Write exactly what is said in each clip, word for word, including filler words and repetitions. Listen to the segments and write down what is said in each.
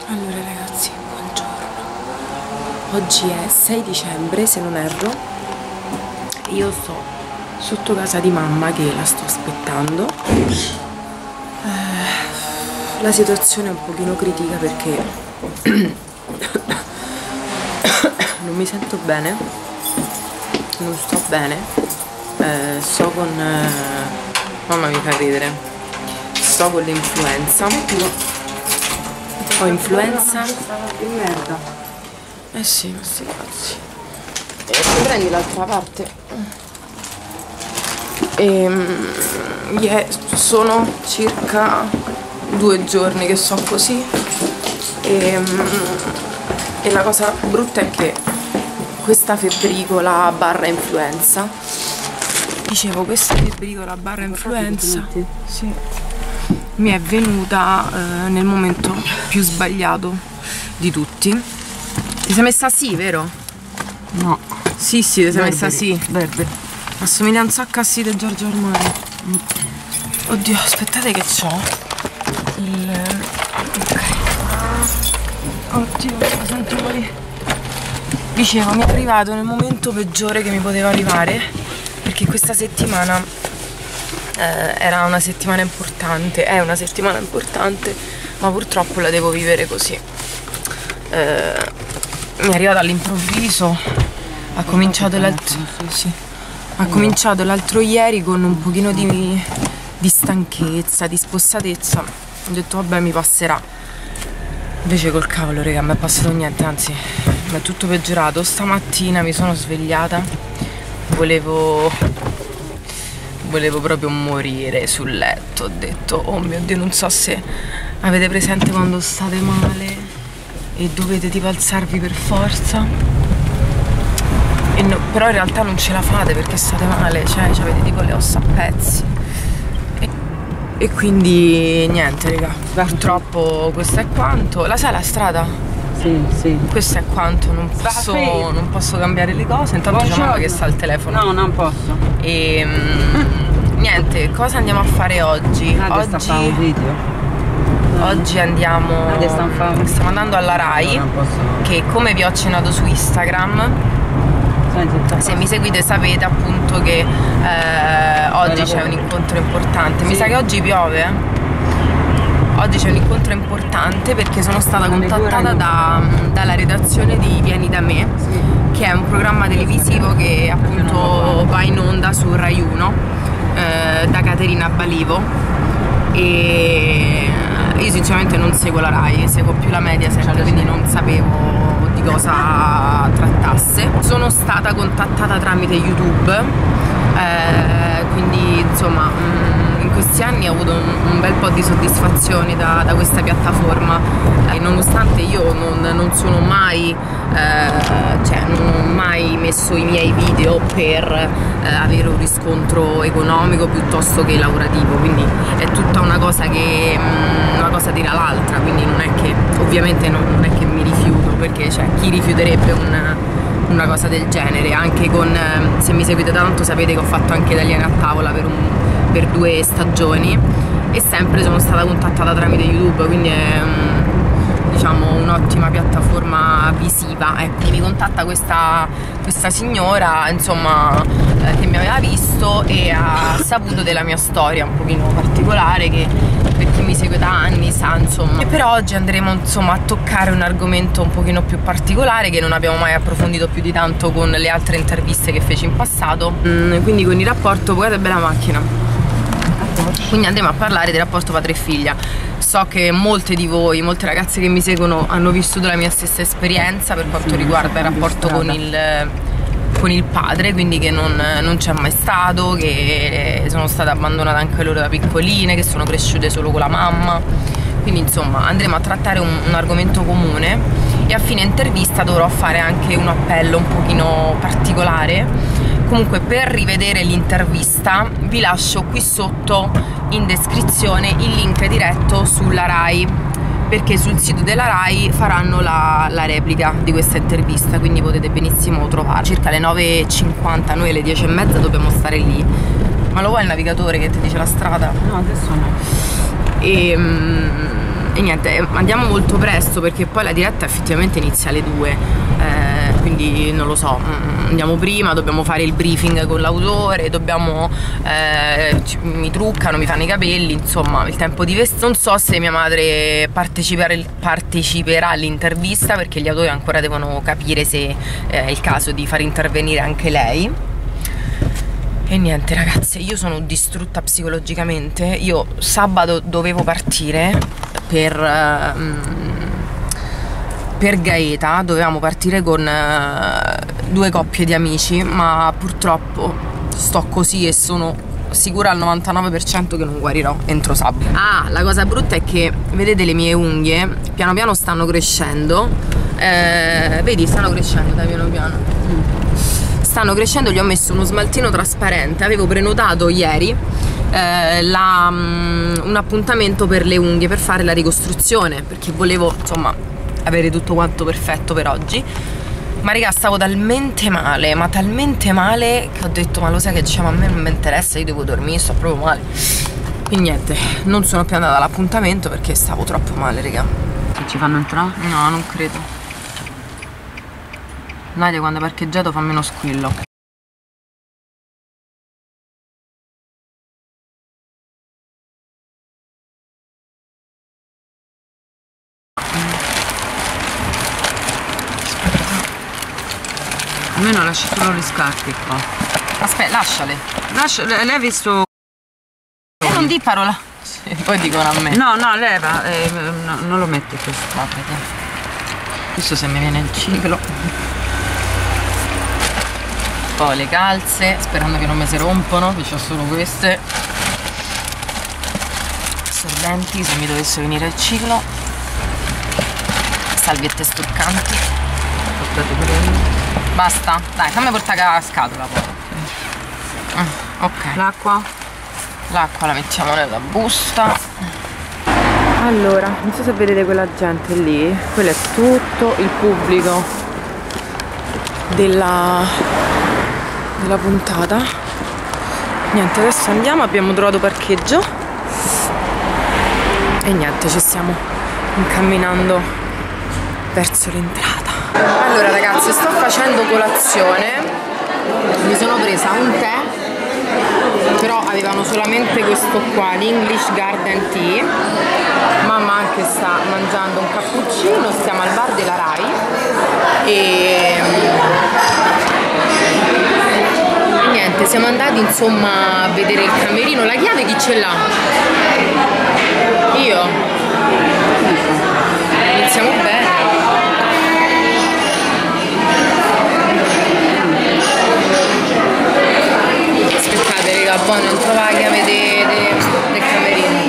Allora ragazzi, buongiorno. Oggi è sei dicembre, se non erro. Io sto sotto casa di mamma che la sto aspettando. eh, La situazione è un pochino critica perché non mi sento bene, non sto bene. eh, Sto con... eh, mamma mi fa ridere. Sto con l'influenza. Ho influenza. Che merda. Eh sì, ma sti cazzi. E poi prendi l'altra parte. E yeah, sono circa due giorni che so così. E, e la cosa brutta è che questa febbricola barra influenza, dicevo, questa febbricola barra influenza, sì, mi è venuta eh, nel momento più sbagliato di tutti. Ti sei messa sì, vero? No. Sì, sì, ti sei messa sì. Berberi. Assomiglia un sacco a sì di Giorgio Armani. Oddio, aspettate che c'ho il... ok. Oddio, lo sento morire. Dicevo, mi è arrivato nel momento peggiore che mi poteva arrivare, perché questa settimana Eh, era una settimana importante, è una settimana importante, ma purtroppo la devo vivere così. Eh, mi è arrivata all'improvviso, ha cominciato l'altro sì, ha cominciato l'altro ieri con un pochino di, di stanchezza, di spossatezza. Ho detto vabbè, mi passerà. Invece col cavolo, raga, non mi è passato niente, anzi mi è tutto peggiorato. Stamattina mi sono svegliata, volevo volevo proprio morire sul letto. Ho detto oh mio Dio, non so se avete presente quando state male e dovete tipo alzarvi per forza e no, però in realtà non ce la fate perché state male, cioè avete tipo le ossa a pezzi e, e quindi niente raga, purtroppo questo è quanto. La sai la strada? Sì, sì. Questo è quanto, non posso, non posso cambiare le cose. Intanto c'è mamma che sta al telefono. No, non posso. E mm, niente, cosa andiamo a fare oggi? Adesso Oggi, fa un video. oggi andiamo. Adesso fa un... Stiamo andando alla Rai, no, che come vi ho accennato su Instagram, Senti, se mi seguite sapete appunto che eh, oggi c'è un incontro importante. Mi sì. sa che oggi piove. Oggi c'è un incontro importante perché sono stata contattata da, dalla redazione di Vieni da me, sì, che è un programma televisivo che appunto va in onda su Rai uno eh, da Caterina Balivo. E io sinceramente non seguo la Rai, seguo più la Mediaset, quindi non sapevo di cosa trattasse. Sono stata contattata tramite YouTube, eh, quindi insomma mh, in questi anni ho avuto un, un bel po' di soddisfazioni da, da questa piattaforma, eh, nonostante io non, non sono mai eh, cioè non ho mai messo i miei video per eh, avere un riscontro economico piuttosto che lavorativo, quindi è tutta una cosa che mh, una cosa tira l'altra, quindi non è che ovviamente non, non è che mi rifiuto, perché cioè, chi rifiuterebbe un una cosa del genere. Anche con, se mi seguite tanto sapete che ho fatto anche Italiani a tavola per, un, per due stagioni e sempre sono stata contattata tramite YouTube, quindi è diciamo un'ottima piattaforma visiva. Ecco, mi contatta questa, questa signora, insomma, eh, che mi aveva visto e ha saputo della mia storia un pochino particolare, che per chi mi segue da anni sa, insomma. E per oggi andremo insomma a toccare un argomento un pochino più particolare che non abbiamo mai approfondito più di tanto con le altre interviste che feci in passato, mm, quindi con il rapporto, guardate bella macchina, quindi andremo a parlare del rapporto padre e figlia. So che molte di voi, molte ragazze che mi seguono hanno vissuto la mia stessa esperienza per quanto sì, riguarda il rapporto con il, con il padre, quindi che non, non c'è mai stato, che sono state abbandonate anche loro da piccoline, che sono cresciute solo con la mamma. Quindi insomma andremo a trattare un, un argomento comune e a fine intervista dovrò fare anche un appello un pochino particolare. Comunque, per rivedere l'intervista vi lascio qui sotto in descrizione il link diretto sulla Rai, perché sul sito della Rai faranno la, la replica di questa intervista, quindi potete benissimo trovarla. Circa alle nove e cinquanta, noi alle dieci e mezza dobbiamo stare lì. Ma lo vuoi il navigatore che ti dice la strada? No, adesso no. E, e niente, andiamo molto presto perché poi la diretta effettivamente inizia alle due, eh, quindi non lo so, andiamo prima, dobbiamo fare il briefing con l'autore, dobbiamo eh, ci, mi truccano, mi fanno i capelli, insomma il tempo di vestire. Non so se mia madre parteciperà all'intervista perché gli autori ancora devono capire se è il caso di far intervenire anche lei. E niente ragazze, io sono distrutta psicologicamente. Io sabato dovevo partire per, um, per Gaeta, dovevamo partire con uh, due coppie di amici, ma purtroppo sto così e sono sicura al novantanove per cento che non guarirò entro sabato. Ah, la cosa brutta è che, vedete le mie unghie, piano piano stanno crescendo, eh, vedi stanno crescendo dai piano piano. Mm. Stanno crescendo, gli ho messo uno smaltino trasparente, avevo prenotato ieri eh, la, um, un appuntamento per le unghie per fare la ricostruzione perché volevo insomma avere tutto quanto perfetto per oggi, ma raga stavo talmente male, ma talmente male che ho detto ma lo sai che diciamo a me non mi interessa, io devo dormire, sto proprio male, quindi niente, non sono più andata all'appuntamento perché stavo troppo male raga. Che ci fanno entrare? No, non credo. Nadia quando è parcheggiato fa meno squillo. Almeno lasci solo le scarpe qua. Aspetta, lasciale. Lascia, lei ha visto... E non di parola. Sì, poi dicono a me. No, no, leva, eh, no, non lo metti questo. Vabbè, questo se mi viene il ciclo. Poi le calze, sperando che non mi si rompono, che ho solo queste. Assorbenti se mi dovesse venire il ciclo. Salviette struccanti. Portate pure io. Basta? Dai, fammi portare la scatola poi. Mm, ok. L'acqua? L'acqua la mettiamo nella busta. Allora, non so se vedete quella gente lì. Quello è tutto il pubblico della... della puntata. Niente, adesso andiamo, abbiamo trovato parcheggio e niente, ci stiamo incamminando verso l'entrata. Allora ragazzi, sto facendo colazione, mi sono presa un tè, però avevano solamente questo qua, l'English Garden Tea. Mamma anche sta mangiando un cappuccino, stiamo al bar della Rai e niente, siamo andati insomma a vedere il camerino. La chiave chi ce l'ha? Io? Iniziamo bene. Aspettate raga, poi non trovo la chiave de, de, del camerino.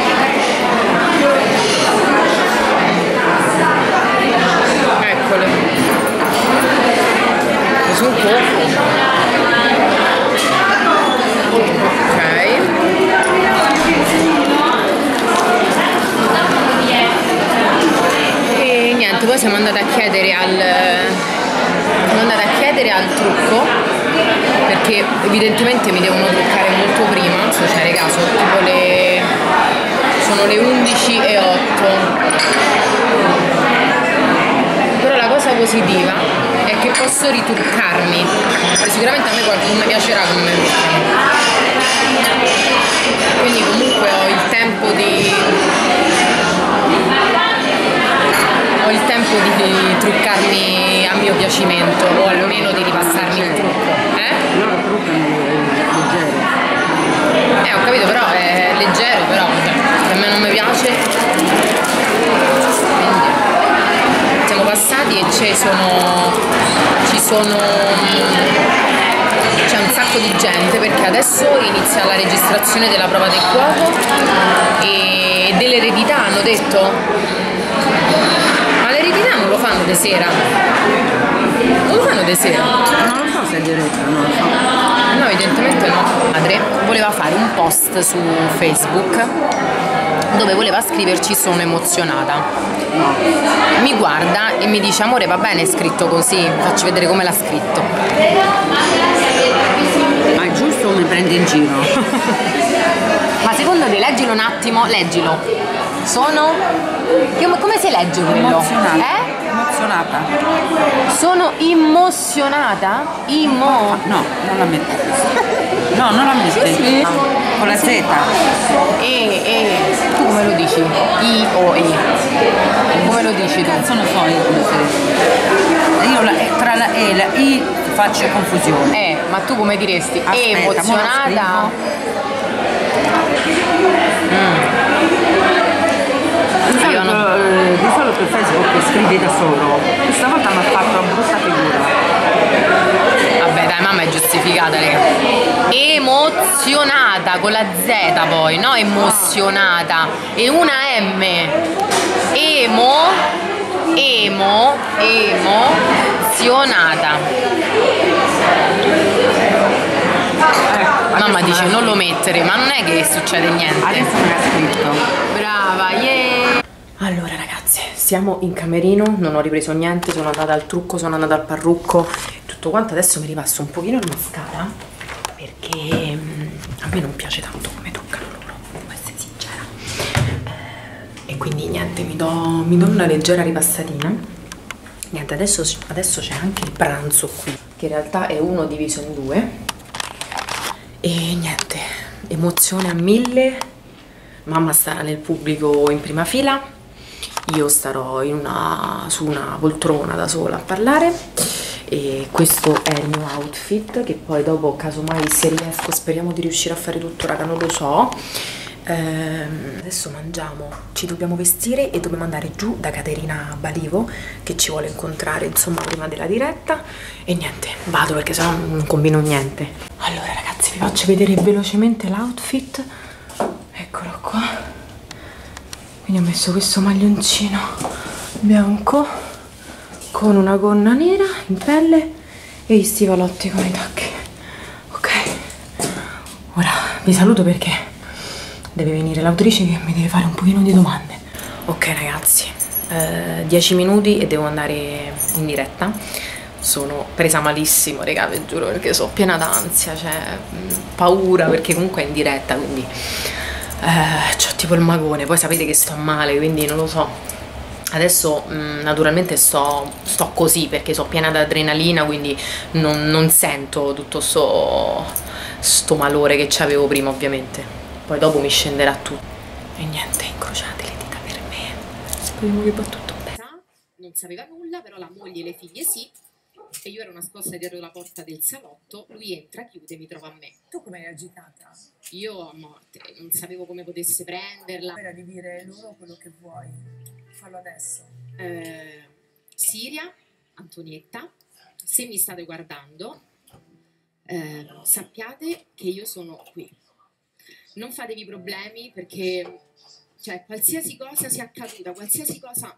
Eccole. Preso un po'. Poi siamo andati a chiedere al siamo andati a chiedere al trucco perché evidentemente mi devono truccare molto prima, cioè raga, sono tipo le sono le undici e otto, però la cosa positiva è che posso ritruccarmi e sicuramente a me qualcuno mi piacerà come me truccano, quindi comunque ho il tempo di ho il tempo di truccarmi a mio piacimento o almeno di ripassarmi il trucco. Eh? Loro truccano leggero. Eh ho capito, però è leggero, però a me non mi piace. Quindi siamo passati e ci sono ci sono c'è un sacco di gente perché adesso inizia la registrazione della prova del cuoco e dell'eredità hanno detto. Non lo fanno di sera? Non lo fanno di sera? Non lo so se è diretta, non lo so. No, evidentemente no. Mia madre voleva fare un post su Facebook dove voleva scriverci sono emozionata. No. Mi guarda e mi dice amore va bene è scritto così, faccio vedere come l'ha scritto. Ma è giusto o mi prendi in giro? Ma secondo te, leggilo un attimo, leggilo. Sono? Come, come si legge quello? Emozionata. Eh? Emozionata. Sono emozionata? Imo. No, non la metti. No, non la metti. Sì, sì. Con la Z. E, e. Tu come lo dici? I o E. Come lo dici tu? Cazzo ne so io come si dice. Io la, tra la E e la I faccio confusione. Eh, ma tu come diresti? Aspetta, Emozionata? Di Io solito, non- eh, di solito Facebook scrivi da solo. Questa volta mi ha fatto una brutta figura. Vabbè dai, mamma è giustificata, raga. Emozionata con la Z poi, no? Emozionata. E una M. Emo. Emo. Emozionata. Eh, Mamma adesso dice me l'ha non lo scritto. mettere, ma non è che succede niente. Adesso me l'ha scritto. Brava, yeah! Allora ragazze, siamo in camerino, non ho ripreso niente, sono andata al trucco, sono andata al parrucco, tutto quanto. Adesso mi ripasso un pochino il mascara perché mm, a me non piace tanto come toccano loro, devo essere sincera. Eh, e quindi niente, mi do, mi do una leggera ripassatina. Niente, adesso, adesso c'è anche il pranzo qui, che in realtà è uno diviso in due. E niente, emozione a mille. Mamma starà nel pubblico in prima fila, io starò in una, su una poltrona da sola a parlare. E questo è il mio outfit, che poi dopo casomai se riesco, speriamo di riuscire a fare tutto, raga, non lo so. Ehm, adesso mangiamo, ci dobbiamo vestire e dobbiamo andare giù da Caterina Balivo che ci vuole incontrare insomma prima della diretta. E niente, vado perché sennò non combino niente. Allora ragazzi, vi faccio vedere velocemente l'outfit. Eccolo qua. Quindi ho messo questo maglioncino bianco con una gonna nera in pelle e gli stivalotti con i tacchi. Ok, ora vi saluto perché deve venire l'autrice che mi deve fare un pochino di domande. Ok ragazzi, eh, dieci minuti e devo andare in diretta. Sono presa malissimo, raga, vi giuro, perché sono piena d'ansia, cioè mh, paura, perché comunque è in diretta, quindi eh, c'ho tipo il magone. Poi sapete che sto male, quindi non lo so. Adesso mh, naturalmente sto, sto così perché sono piena d'adrenalina, quindi non, non sento tutto sto, sto malore che c'avevo prima, ovviamente. Poi dopo mi scenderà tutto. E niente, incrociate le dita per me. Speriamo che va tutto bene. Non sapeva nulla, però la moglie e le figlie sì. E io ero nascosta dietro la porta del salotto, lui entra, chiude e mi trova a me. Tu come eri agitata? Io a morte, non sapevo come potesse prenderla. Era di dire loro quello che vuoi, fallo adesso. Eh, Siria, Antonietta, se mi state guardando, eh, sappiate che io sono qui. Non fatevi problemi perché, cioè, qualsiasi cosa sia accaduta, qualsiasi cosa...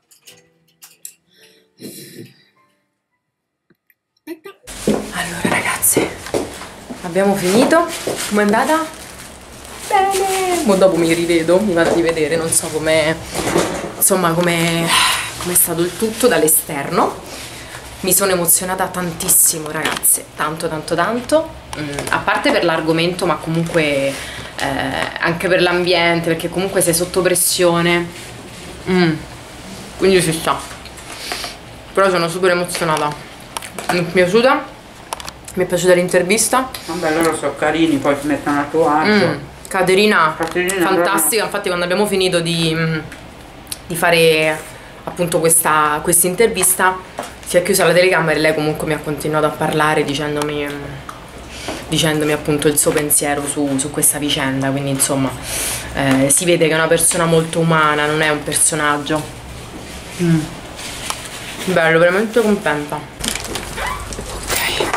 Aspetta. Allora ragazze, abbiamo finito. Com'è andata? Bene. Mo dopo mi rivedo, mi vado a rivedere, non so com'è, insomma com'è com'è stato il tutto dall'esterno. Mi sono emozionata tantissimo ragazze, tanto tanto tanto, mm, a parte per l'argomento ma comunque eh, anche per l'ambiente, perché comunque sei sotto pressione, mm, quindi si sta. Però sono super emozionata. Mi è piaciuta? Mi è piaciuta l'intervista? Vabbè, loro sono carini, poi si mettono a tuo agio. Mm, Caterina, Caterina, fantastica. Infatti quando abbiamo finito di, di fare appunto questa questa intervista si è chiusa la telecamera e lei comunque mi ha continuato a parlare dicendomi, dicendomi appunto il suo pensiero su, su questa vicenda. Quindi insomma eh, si vede che è una persona molto umana, non è un personaggio. mm. Bello, veramente contenta. Ok,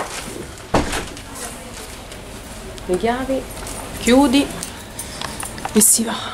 le chiavi, chiudi e si va.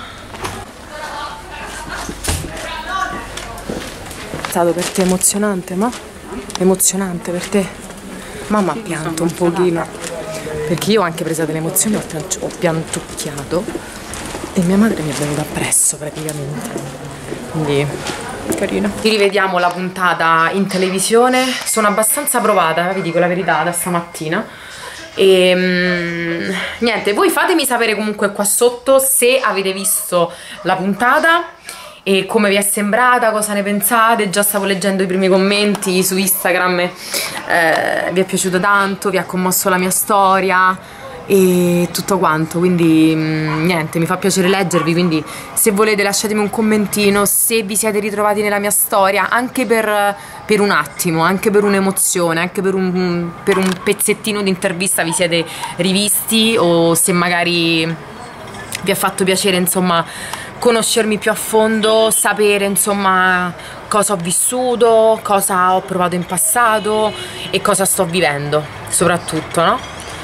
È stato per te emozionante, ma? Emozionante per te? Mamma ha pianto un pochino perché io ho anche presa delle emozioni, ho, pian- ho piantucchiato e mia madre mi è venuta appresso praticamente, quindi carina. Ci rivediamo la puntata in televisione. Sono abbastanza provata, vi dico la verità, da stamattina. E mm, niente, voi fatemi sapere comunque qua sotto se avete visto la puntata e come vi è sembrata, cosa ne pensate. Già stavo leggendo i primi commenti su Instagram, eh, vi è piaciuto tanto, vi ha commosso la mia storia e tutto quanto, quindi mh, niente, mi fa piacere leggervi, quindi se volete lasciatemi un commentino se vi siete ritrovati nella mia storia, anche per, per un attimo, anche per un'emozione, anche per un, per un pezzettino di intervista vi siete rivisti, o se magari vi ha fatto piacere insomma conoscermi più a fondo, sapere insomma cosa ho vissuto, cosa ho provato in passato e cosa sto vivendo soprattutto, no?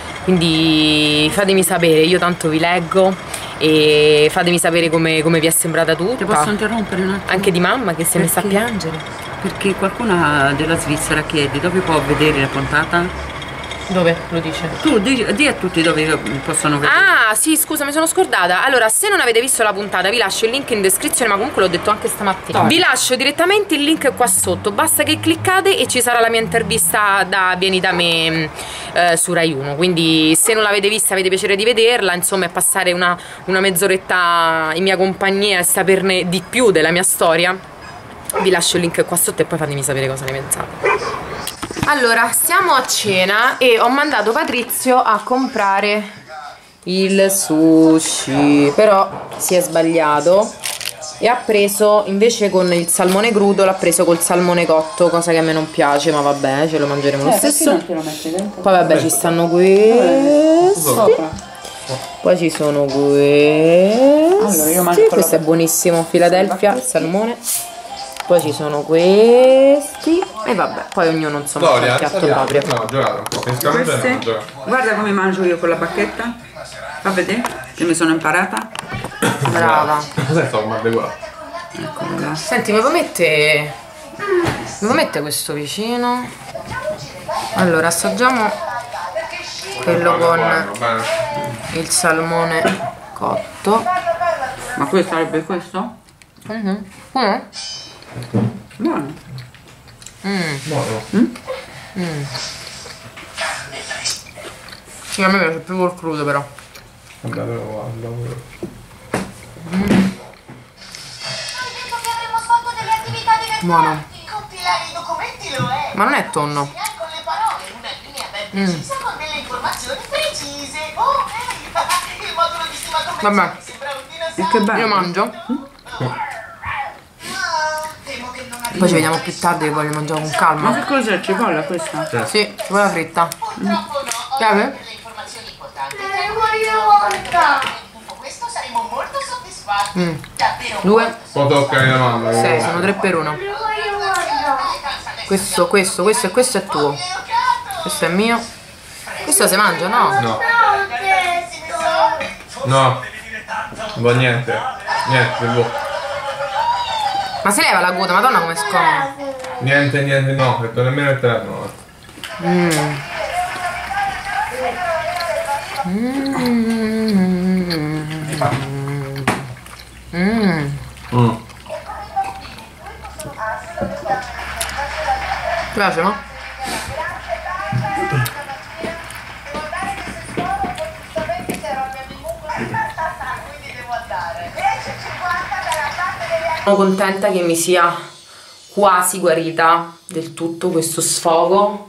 Quindi fatemi sapere, io tanto vi leggo, e fatemi sapere come, come vi è sembrata tutta. Ti posso interrompere un attimo? Anche di mamma che si è messa a piangere. Perché qualcuna della Svizzera chiede dove può vedere la puntata? Dove lo dice? Tu di, di a tutti dove possono vedere. Ah sì, scusa, mi sono scordata. Allora, se non avete visto la puntata vi lascio il link in descrizione, ma comunque l'ho detto anche stamattina. Dai. Vi lascio direttamente il link qua sotto, basta che cliccate e ci sarà la mia intervista da Vieni da me eh, su Rai uno. Quindi se non l'avete vista, avete piacere di vederla, insomma, è passare una, una mezz'oretta in mia compagnia e saperne di più della mia storia. Vi lascio il link qua sotto e poi fatemi sapere cosa ne pensate. Allora, siamo a cena e ho mandato Patrizio a comprare il sushi, però si è sbagliato e ha preso, invece con il salmone crudo, l'ha preso col salmone cotto, cosa che a me non piace, ma vabbè, ce lo mangeremo lo Eh, stesso. non te lo metti dentro? Poi vabbè, ci stanno questi, Sopra. poi ci sono questi. Allora, io mangio Questo è buonissimo, Philadelphia, il salmone. Poi ci sono questi e vabbè, poi ognuno insomma fa il piatto proprio. No, ho giocato un po'. Fisicamente non ho giocato. Guarda come mangio io con la bacchetta. Fa vedere che mi sono imparata. Brava. Cos'è sto guarda qua? Eccolo là. Senti, mi puoi mettere, mi puoi mettere questo vicino? Allora, assaggiamo quello con il salmone cotto. Ma questo sarebbe questo? Mm-hmm. Mm. Buono. Mm. Buono. Mm. Sì, a me piace più col crudo però. Vabbè, però guarda. Mm. Buono. Ma non è tonno. Mm. Vabbè, E che bello. io mangio. Poi ci vediamo più tardi che voglio mangiare con Ma calma. che cos'è? Cipolla questa? Sì, quella fritta. Chiave? Mm. Due? Poi tocca la mamma. Sei, sono tre per uno. Questo, questo, questo e questo è tuo. Questo è mio. Questo si mangia, no? No. No. Non va niente. Niente, boh. Ma si leva la coda, madonna come scomoda. Niente, niente, no. Detto nemmeno il telefono. Mm. Mm. Mm. Mm. Ti piace, no? Sono contenta che mi sia quasi guarita del tutto questo sfogo.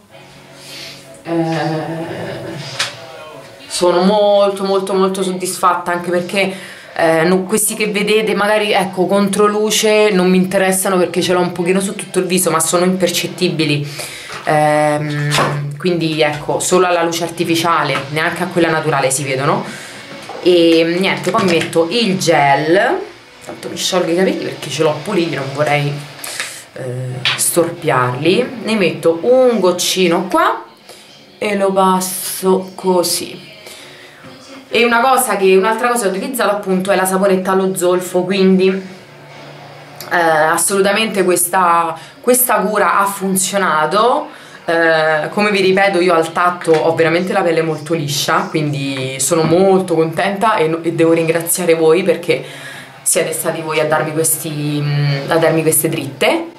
Eh, sono molto molto molto soddisfatta, anche perché eh, no, questi che vedete magari ecco contro luce non mi interessano perché ce l'ho un pochino su tutto il viso, ma sono impercettibili. Eh, quindi ecco, solo alla luce artificiale, neanche a quella naturale si vedono. E niente, poi mi metto il gel. Tanto mi sciolgo i capelli perché ce l'ho puliti, non vorrei eh, storpiarli. Ne metto un goccino qua e lo passo così. E una cosa che un'altra cosa che ho utilizzato appunto è la saponetta allo zolfo, quindi eh, assolutamente questa, questa cura ha funzionato. Eh, come vi ripeto, io al tatto ho veramente la pelle molto liscia, quindi sono molto contenta e, e devo ringraziare voi perché siete stati voi a darmi, questi, a darmi queste dritte.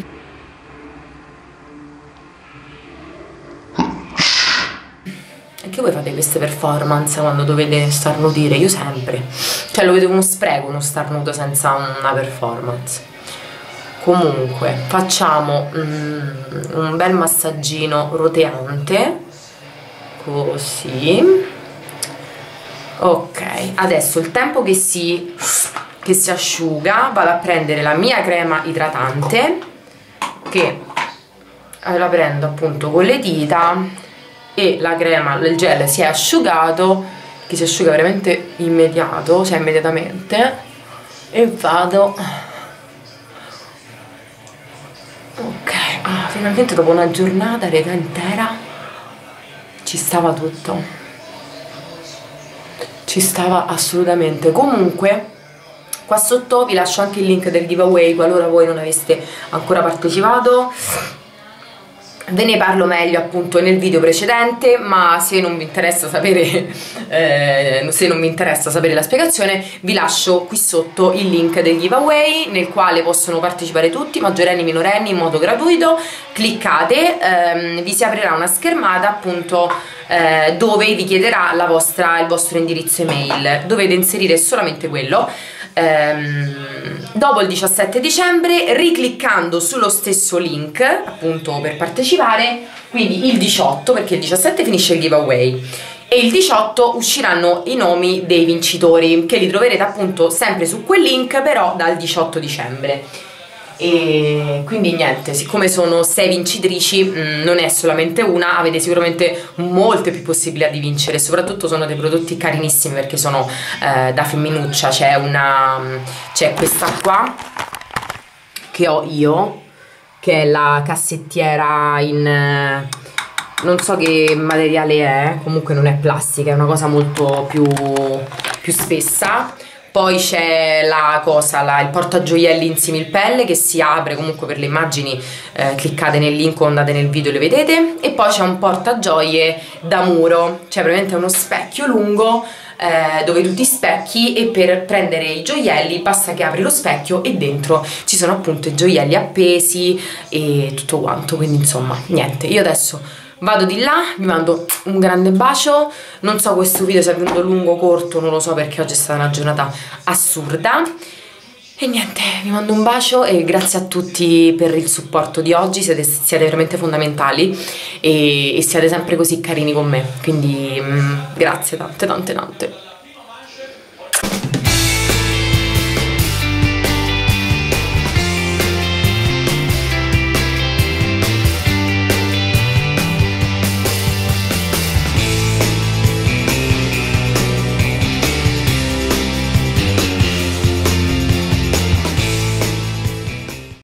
E che anche voi fate queste performance quando dovete starnutire? Io sempre, cioè lo vedo uno spreco uno starnuto senza una performance. Comunque facciamo mm, un bel massaggino roteante, così. Ok, adesso il tempo che si, che si asciuga vado a prendere la mia crema idratante, che la prendo appunto con le dita, e la crema, il gel si è asciugato, che si asciuga veramente immediato, cioè immediatamente, e vado. Ok, ah, finalmente dopo una giornata rega intera ci stava tutto, ci stava assolutamente. Comunque qua sotto vi lascio anche il link del giveaway qualora voi non aveste ancora partecipato. Ve ne parlo meglio appunto nel video precedente, ma se non vi interessa sapere eh, se non vi interessa sapere la spiegazione, vi lascio qui sotto il link del giveaway, nel quale possono partecipare tutti, maggiorenni e minorenni, in modo gratuito. Cliccate, ehm, vi si aprirà una schermata appunto eh, dove vi chiederà la vostra, il vostro indirizzo email. Dovete inserire solamente quello. Dopo il diciassette dicembre, ricliccando sullo stesso link appunto per partecipare, quindi il diciotto, perché il diciassette finisce il giveaway e il diciotto usciranno i nomi dei vincitori, che li troverete appunto sempre su quel link, però dal diciotto dicembre. E quindi niente, siccome sono sei vincitrici, mh, non è solamente una, avete sicuramente molte più possibilità di vincere. Soprattutto sono dei prodotti carinissimi, perché sono eh, da femminuccia. C'è una c'è questa qua che ho io, che è la cassettiera in non so che materiale è, comunque non è plastica, è una cosa molto più, più spessa. Poi c'è la cosa, la, il portagioielli in similpelle, che si apre, comunque per le immagini eh, cliccate nel link o andate nel video e le vedete. E poi c'è un portagioie da muro, cioè praticamente è uno specchio lungo eh, dove tu ti specchi, e per prendere i gioielli basta che apri lo specchio e dentro ci sono appunto i gioielli appesi e tutto quanto. Quindi insomma niente, io adesso vado di là, vi mando un grande bacio. Non so questo video se è venuto lungo o corto, non lo so, perché oggi è stata una giornata assurda. E niente, vi mando un bacio e grazie a tutti per il supporto di oggi, siete, siete veramente fondamentali e, e siete sempre così carini con me, quindi mm, grazie tante tante tante.